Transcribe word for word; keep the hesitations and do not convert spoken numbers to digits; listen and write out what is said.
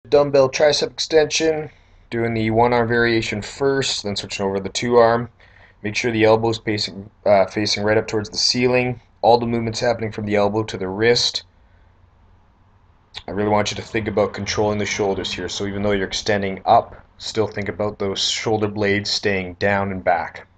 dumbbell tricep extension, doing the one arm variation first, then switching over to the two arm. Make sure the elbow is facing, uh, facing right up towards the ceiling. All the movements happening from the elbow to the wrist. I really want you to think about controlling the shoulders here. So even though you're extending up, still think about those shoulder blades staying down and back.